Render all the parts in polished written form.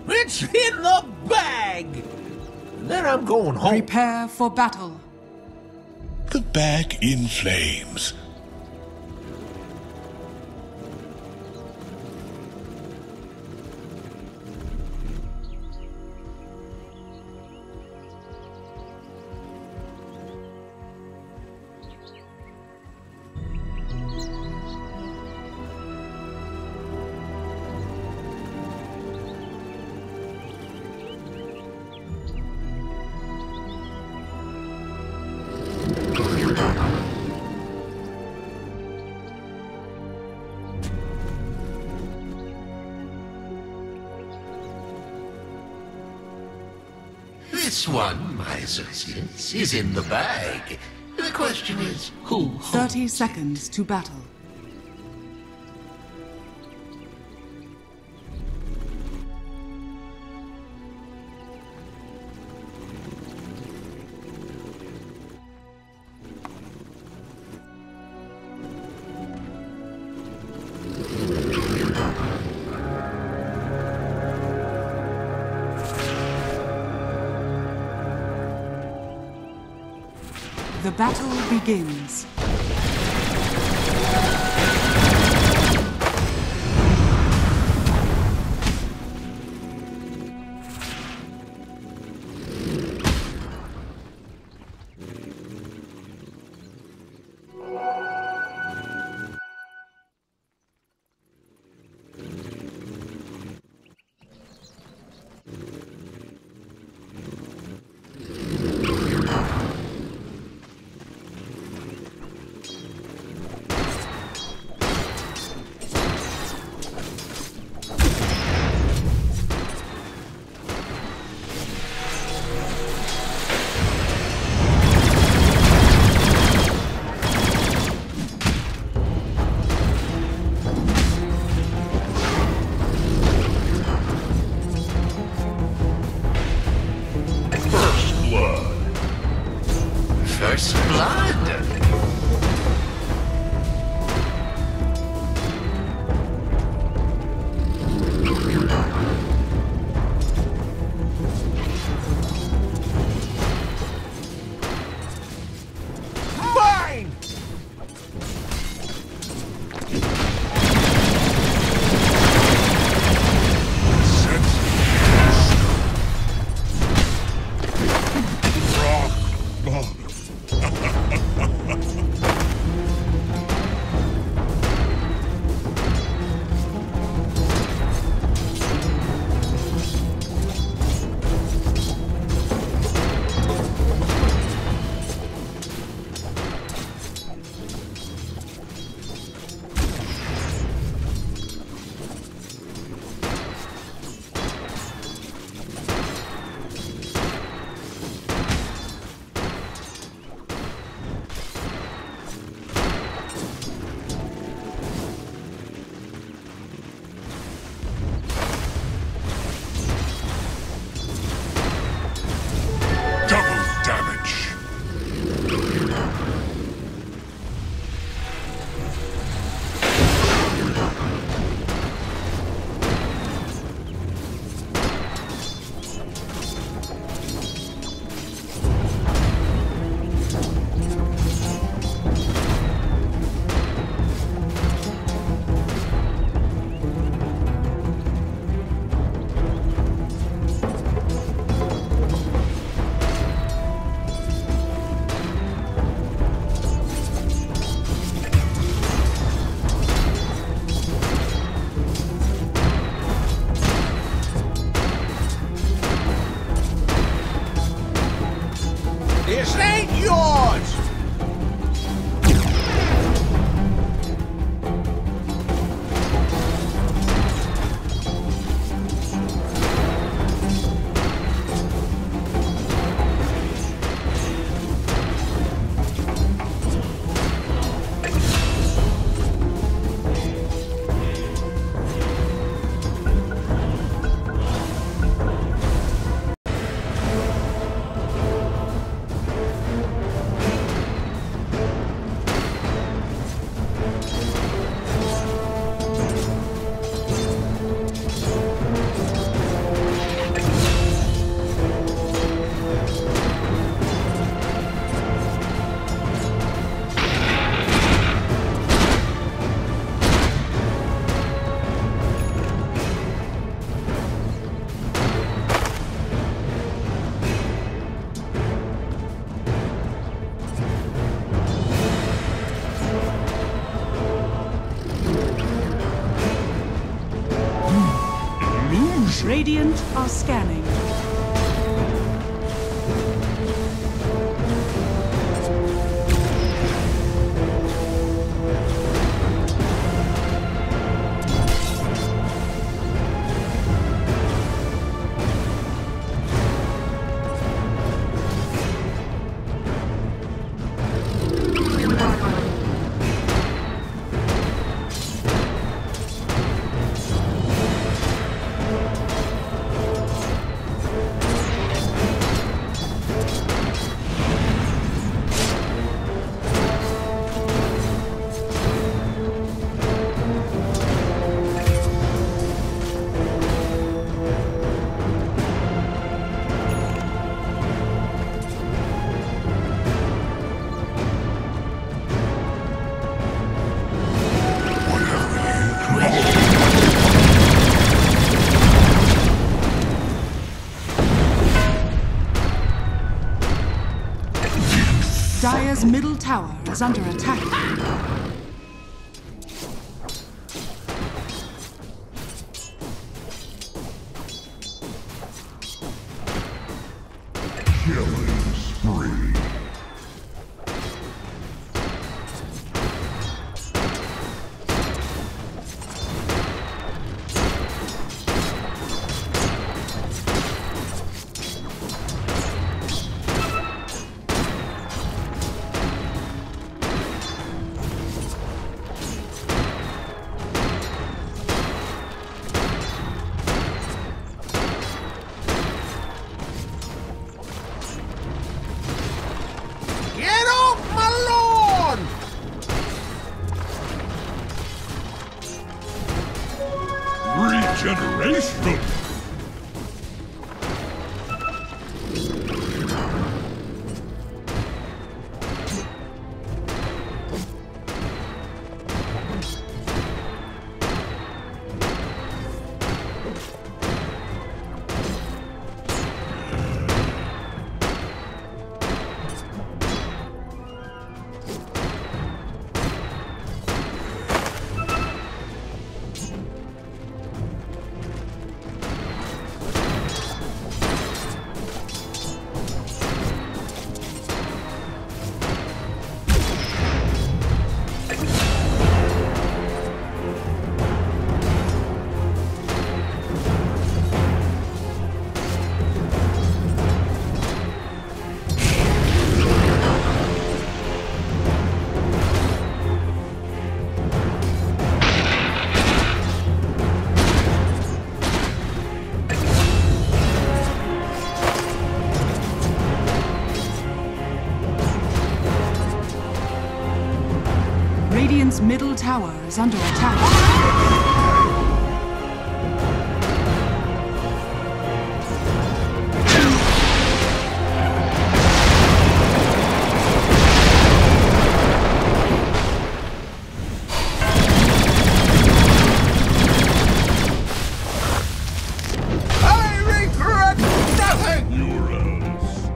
It's in the bag! And then I'm going home. Prepare for battle. The bag in flames. This one, my associates, is in the bag. The question is, who 30 seconds to battle. The battle begins. illusion. Radiant are scanning. Dire's middle tower is under attack. Killing spree. Get off my lawn! Regeneration. Radiant's middle tower is under attack. I regret nothing! Your else.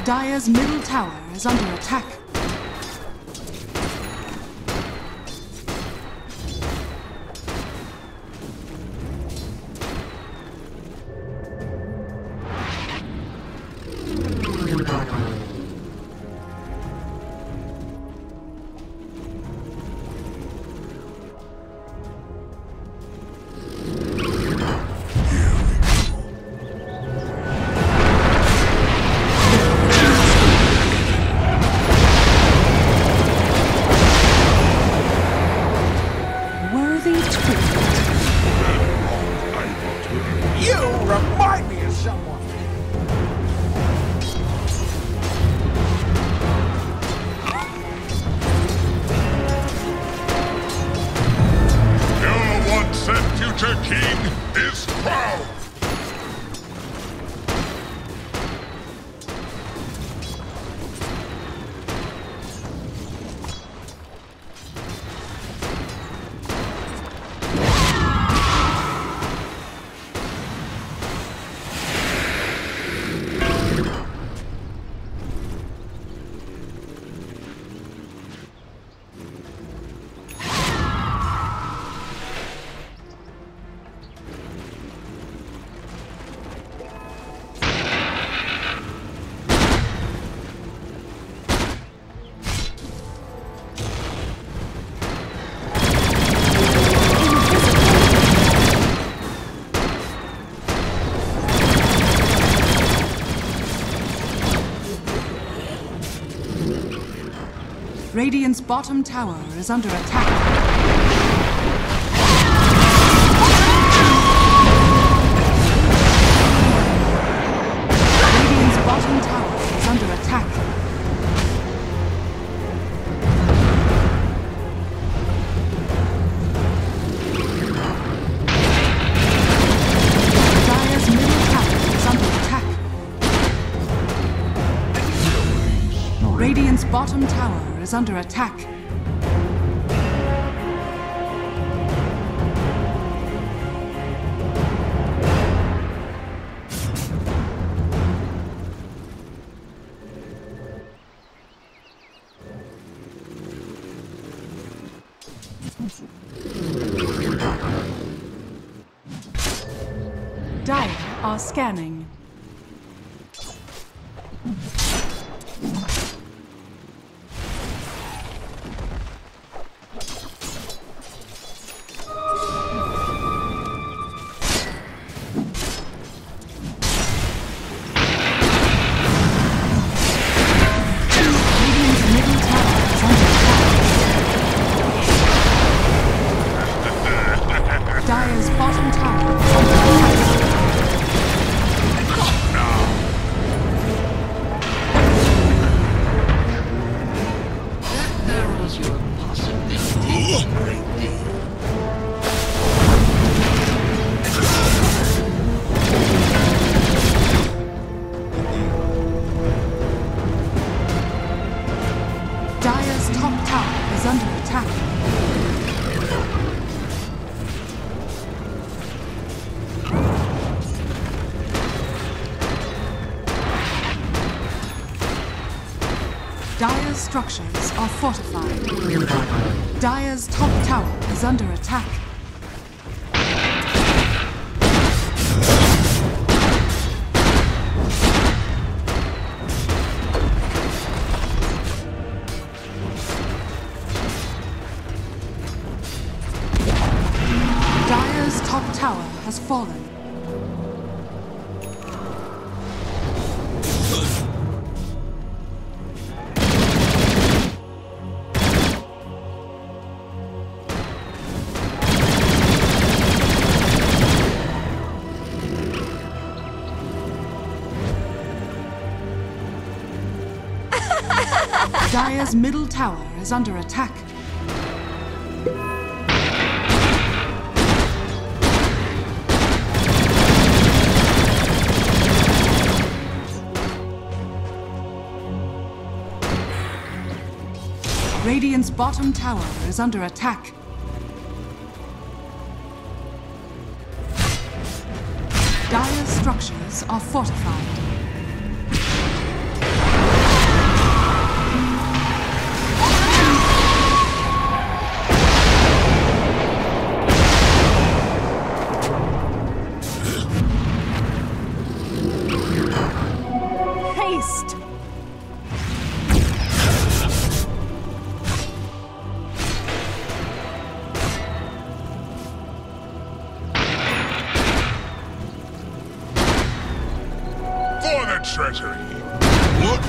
Dire's middle tower is under attack. You remind me of someone. Your once and future king is crowned! Radiant's bottom tower is under attack. Radiant's bottom tower is under attack. Dire's middle tower is under attack. Radiant's bottom tower is under attack. Dire are scanning. Dire's bottom tower is under attack. That narrows your possibilities a great deal. Dire's top tower is under attack. Dire's structures are fortified. Dire's top tower is under attack. Dire's top tower has fallen. Dire's middle tower is under attack. Radiant's bottom tower is under attack. Dire's structures are fortified. haste! For the treasury! What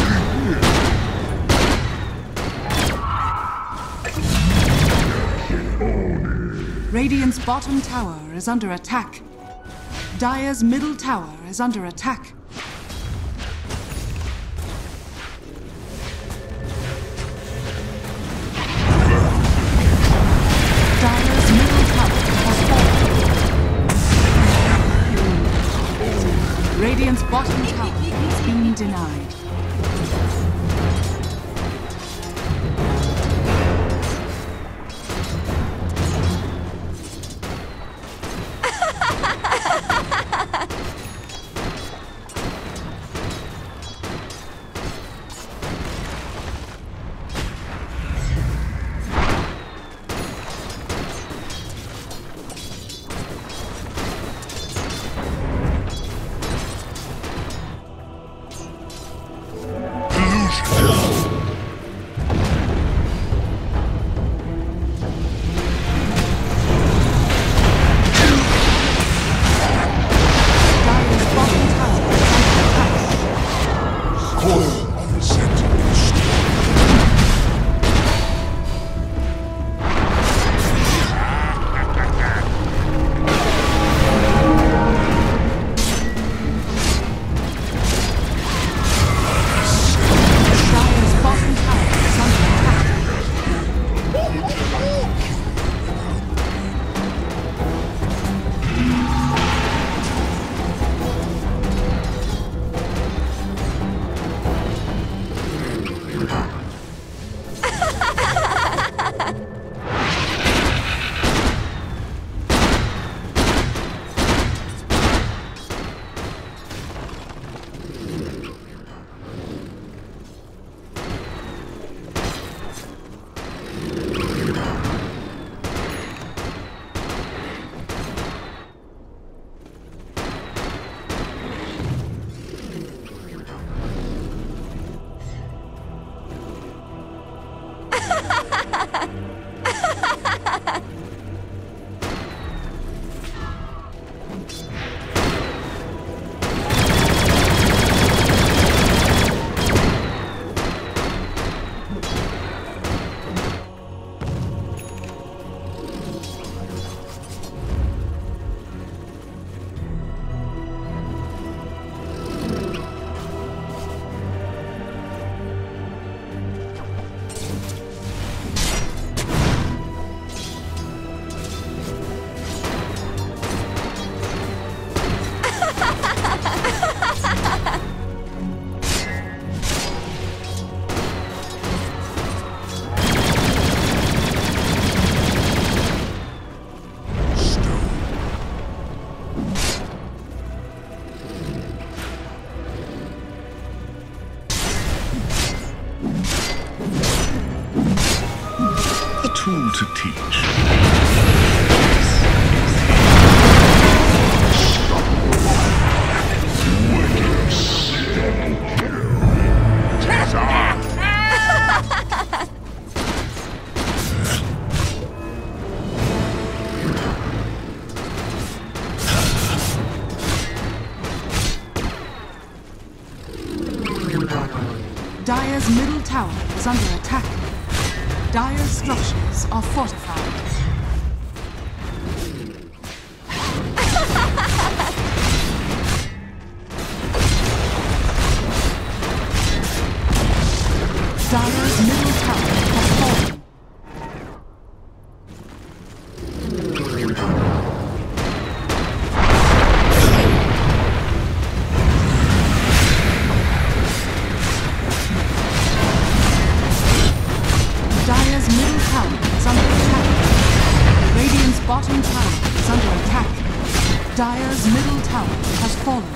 Radiant's bottom tower is under attack. Dire's middle tower is under attack. Dire's middle tower has fallen. Radiant's bottom tower is being denied. tool to teach. Dire's middle tower is under attack. Dire's structures are fortified. Dire's middle tower has fallen. Dire's middle tower is under attack. Radiant's bottom tower is under attack. Dire's middle tower has fallen.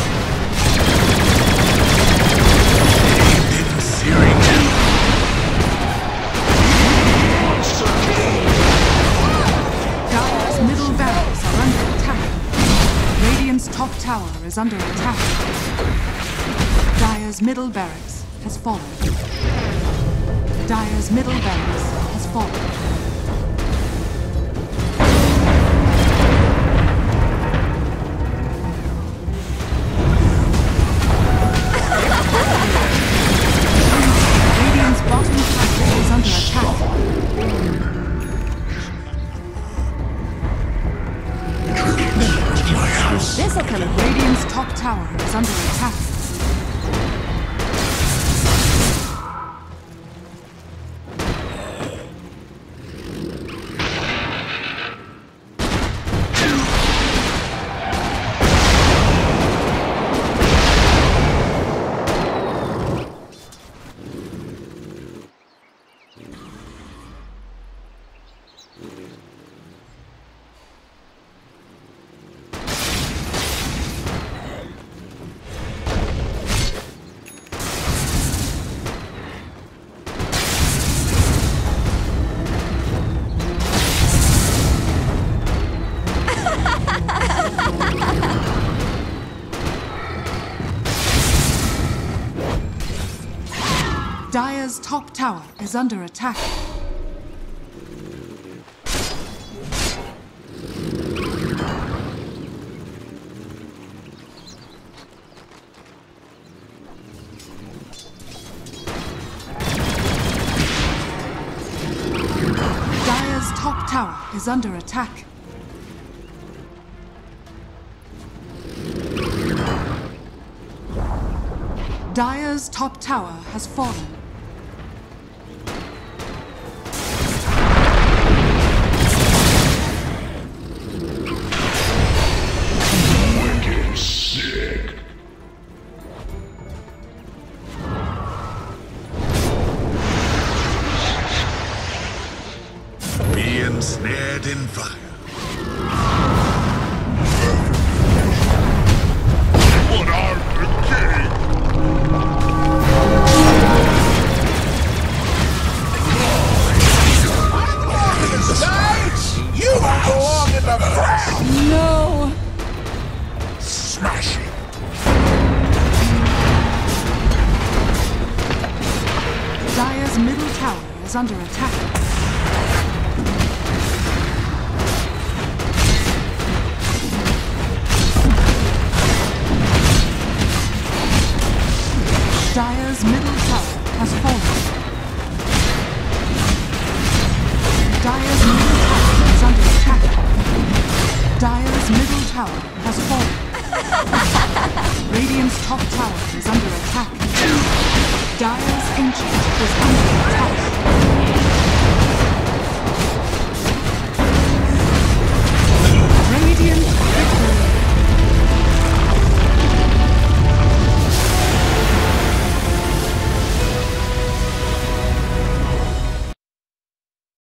Dire's middle barracks are under attack. Radiant's top tower is under attack. Dire's Dire's middle barracks has fallen. Dire's middle barracks has fallen. Radiant's bottom tower is under attack. This'll kill it. Radiant's top tower is under attack. Dire's top tower is under attack. Dire's top tower is under attack. Dire's top tower has fallen. Wicked sick. Be ensnared in fire. What art the king? You belong in the ground! No! Smash it. Dire's middle tower is under attack. Dire's middle tower has fallen. Dire's middle tower is under attack. Dire's middle tower has fallen. Radiant's top tower is under attack. Dire's ancient is under attack.